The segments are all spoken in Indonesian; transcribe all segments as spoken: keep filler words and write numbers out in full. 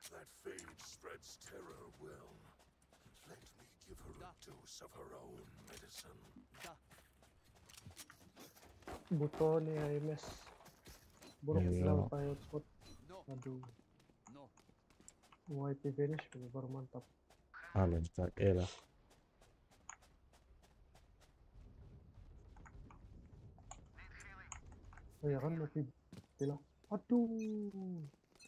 that fade spreads terror well, let me give her a dose of her own medicine. Butuh nih I M S. Buruk Iya. dalam pakai hotspot. No, Aduh, no. Y P finish baru mantap. Ah, lanjut eh lah. Oh ya kan mati bilang. Aduh.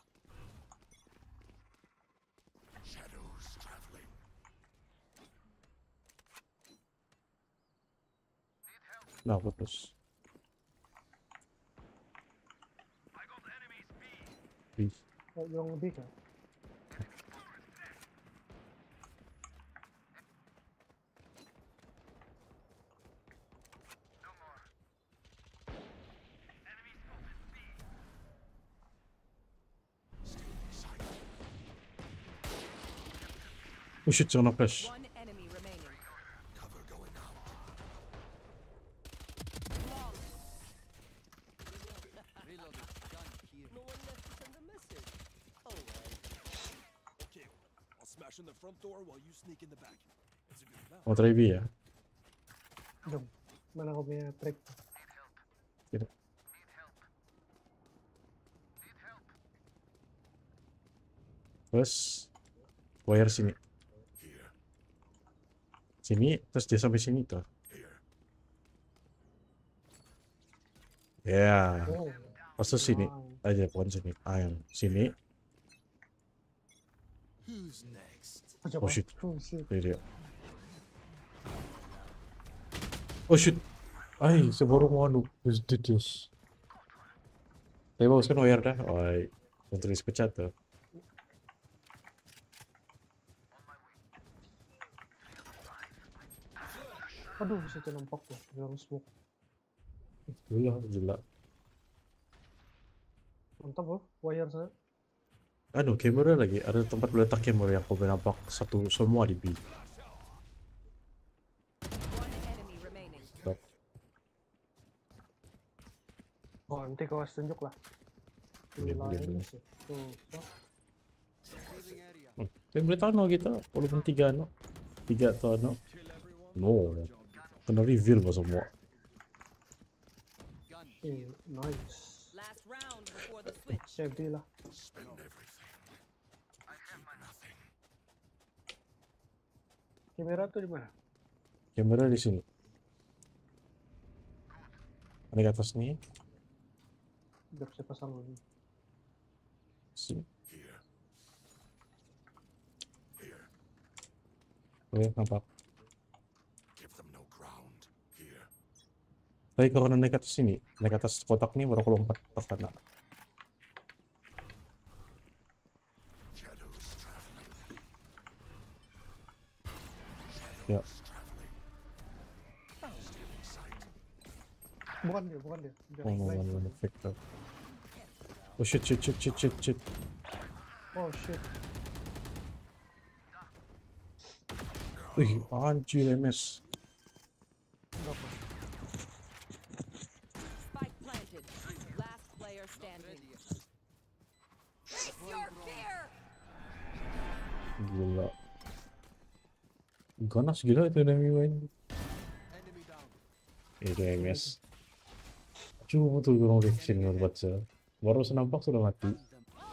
Shadows traveling. Nah, putus. Ih, Oh, yang lebih kan? oh shit, jangan flash. One enemy remaining. Cover going out. Reloading. Gun here. No one left to send a message. Oh well. Okay, I'll smash in the front door while you sneak in the back. It's a good plan. Mau try B ya? Dong. Mana kau punya trik? Tidak. Terus wire sini. Here, Sini, terus dia sampai sini tuh. here. Ya, Oh. pas sini Wow. aja, bukan sini. Ah, yang sini. Who's next? Oh, coba. Oh shit, Oh shit. ini dia. Oh shit. Ay, saya baru mau anu, who's did this? Tapi bagus kan wire dah. Oi, yang tulis pecat tuh. Aduh, bisa nampak tuh dalam smoke. Gila, gila. Mantap loh, wire saya. Anu, kamera lagi. Ada tempat meletak kamera yang aku nampak satu semua di B. One enemy remaining. Oh, nanti kau kasih tunjuk lah. Boleh, boleh, Lain boleh. sih. Tuh, tuh. Clearing area. Hmm. Tapi boleh tahu no gitu, walaupun tiga no. Tiga tuh no. Kill everyone. No, kena reveal ba semua. Gun. Eh, nice. Last round before the switch. Safety lah. Spend everything. I have nothing. Kamera tuh di mana? Kamera di sini. Ada di atas nih. Biar saya pasang lagi. Sini. Here. Here. Oke, nampak. Give them no ground. Here. Tapi kalau naik atas sini, naik atas kotak nih baru kalau lompat terkena. Shadows traveling. Ya. Traveling. Stealing sight. Bukan dia, bukan dia. Dia Oh, lain. no, no, fake tuh. Oh shit, shit, shit, shit, shit, shit. Oh shit. Wih, anjir M S. Berapa? Spike planted. Last player standing. Face your fear. Gila. Ganas gila itu enemy main. Enemy down. Itu M S. Cuma tuh orang reaction baca. Baru senampak sudah mati. Them.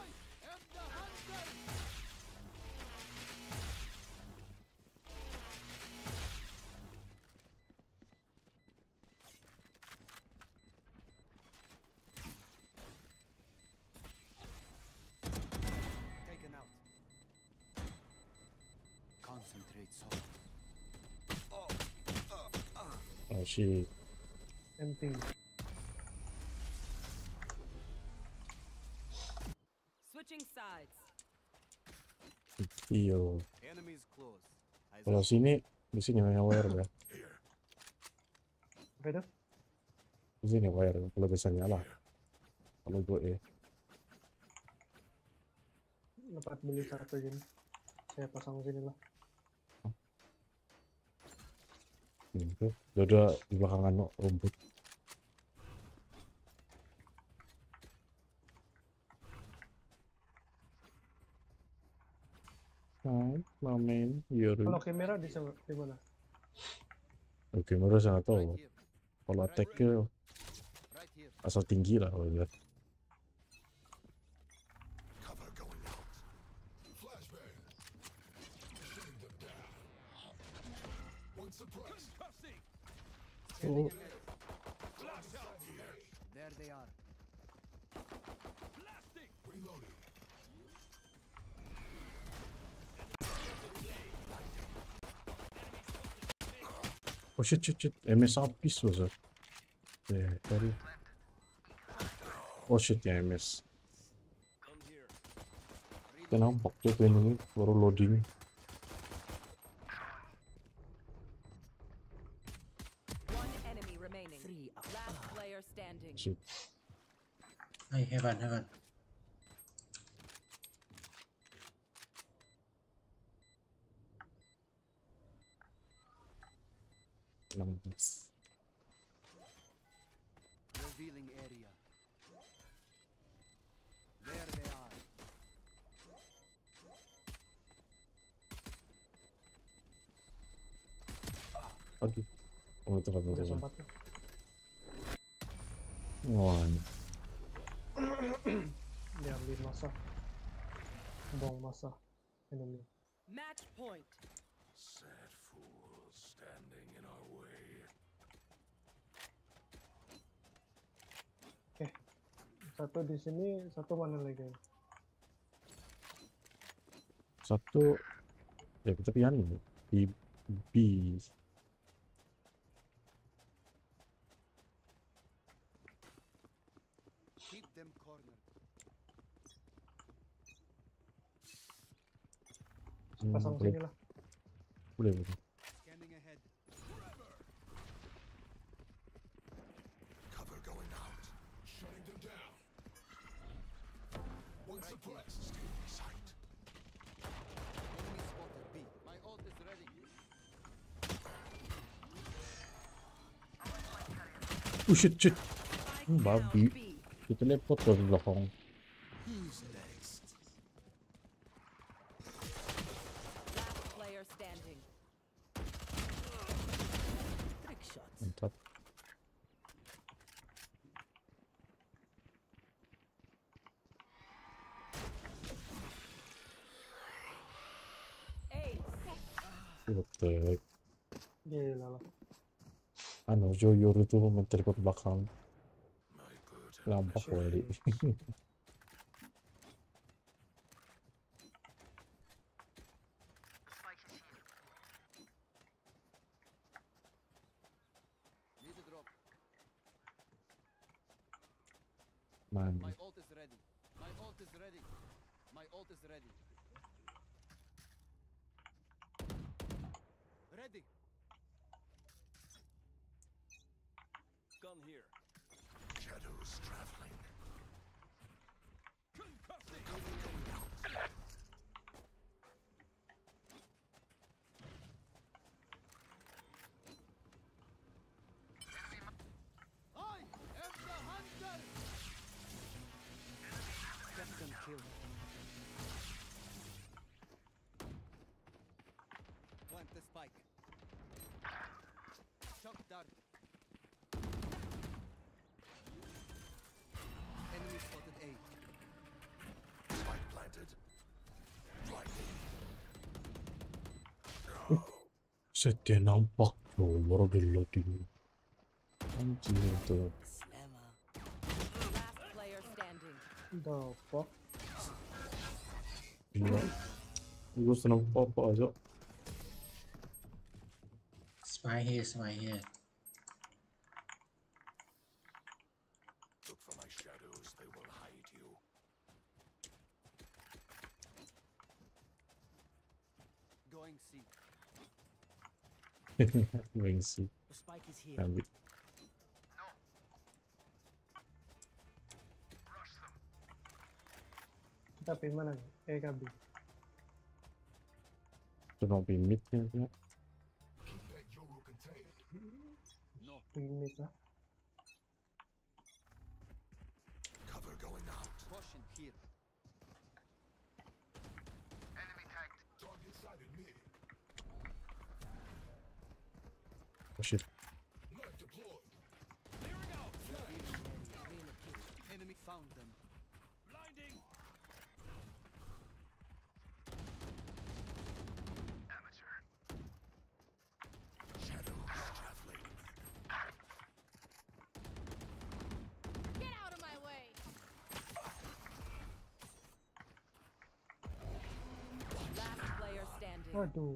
Taken out. Concentrate soul. Oh shit. Empty. Switching sides. Iyo. Enemies close. Eyes Kalau up. sini, di sini main wire ya. Here. Apa itu? Di sini wire kalau bisa nyala. Kalau gue eh. Dapat beli satu gini. Saya pasang sini lah. Gitu. Udah ada di belakangan no, rumput. Hai, mamen, Yoru. Kalau kamera di sana di mana? Oke, menurut saya tahu. Right here. Kalau Right attack here. Right here. asal tinggi lah kalau lihat. Cover going out. Flashbang. Shutting them down. One suppressed. Concussing. Oh, Blast out. There they are. Blasting. Reloading. oh shit, shit, shit. M S habis was it? Yeah, sorry. Oh shit, ya M S. Come here. Kita nampak tuh ini baru loading. One enemy remaining. Last player standing. Shit. Hey, heaven, heaven. Numbers. Revealing area. There they are. Aduh. Oh, itu kan Udah itu. sempat tuh. Wah, Diambil masa. Buang masa. Enemy. Match point. Sad fools standing in our way. Satu di sini, satu mana lagi? satu ya kita pilihan di B. Keep them cornered. Hmm, Pasang boleh, sini lah. boleh, boleh. Scanning ahead. Cover going out. Shutting them down. One suppressed. Stay in sight. Enemy spotted B. My ult is ready. Oh shit, shit. Spike Hmm, down babi. B. Kita lepot dari belakang. Who's next? Last player standing. Trick shots. Mantap. Ace. What the heck? Gila lah. Anu, Jo Yoru tuh menteleport belakang. My good. Nampak kali. Need a drop. Man. My ult is ready. My ult is ready. My ult is ready. Ready. Gun here. Shadows traveling. Concussing. I am the hunter. Second kill. Plant the spike. Shock dart. Enemy spotted A. Spike planted. Blinding. Set dia nampak loh, baru di loading. Anjir tuh. Last player standing. The fuck? Gila. Gue seneng apa aja. Spy here, spy here. Look for my shadows. They will hide you. Going C. Going sih. The spike is here. Ambil. Kita pilih mana nih? E ke B? Cuma pimit ya. ya. That Yoru contained. No. Pilih mid lah. Cover going out. Caution here. Target Oh shit. Enemy found them. Blinding! Shadows traveling. Get out of my way! Last player standing. Aduh.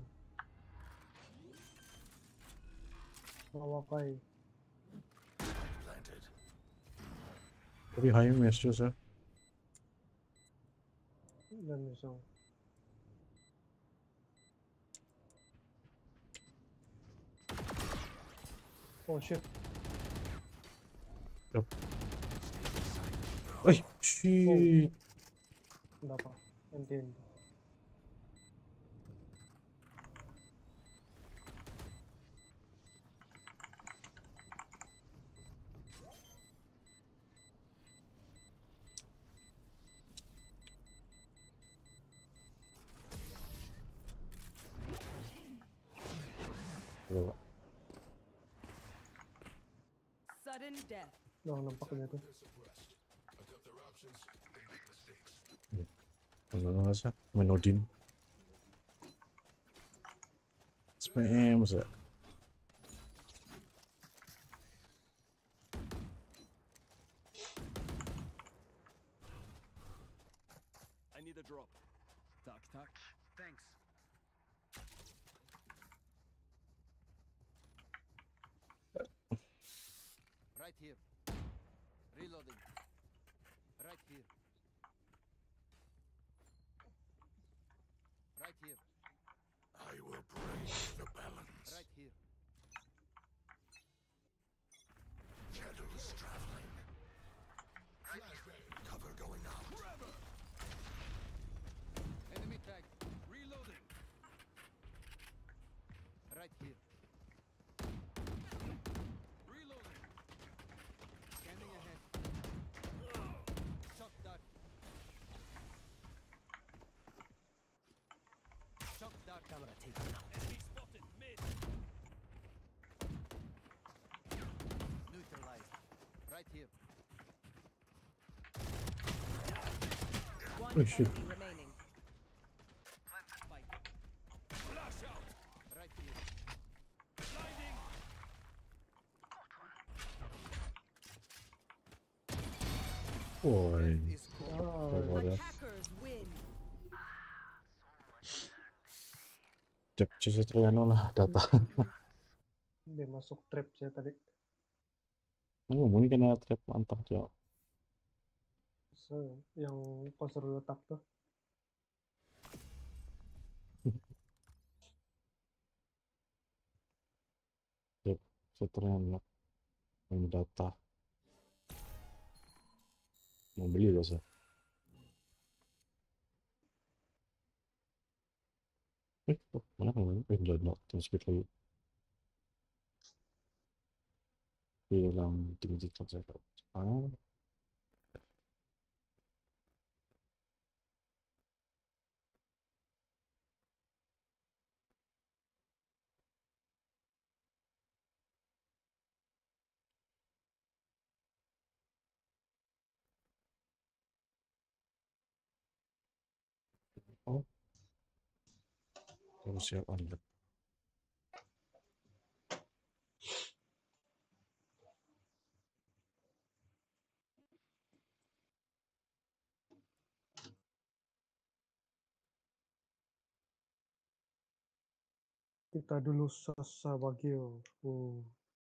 Bawa kai. Planted. Go behind me, Joseph. Dan isang. Oh shit. Ay, shit. Hindi pa. Hindi, hindi. Wala. Sudden death. Wala akong nampak dito. Ano na nga siya? Manodin. Spam siya. I need a drop. Tack, tack. Thanks. Right here. Reloading. Right here. Right here. I will break the balance. Right here. Shadows traveling. Cover going out. Enemy tag. Reloading! Right here. Reloading! Scanning ahead. Shock dart. Shock dart. Camera taken out. Enemy spotted mid! Neutralized. Right here. One Oh, shit. enemy remaining. Spike. Flash out! Right here. Blinding! Boy. Is cool. Ah, Wala. Attackers win. Capture sa Triano lah data. hindi masuk trap saya tadi. Oh, mungkin kena trap mantap ya. So, yang konser letak tuh. Yep, sa Triano. Yung data. Mau beli loh saya. Eh, oh, mana kan? Eh, udah not terus speed lagi. Hilang tinggi saya. Ah, oh, harus siap anda. Kita dulu Sasa Wagyu. Uh.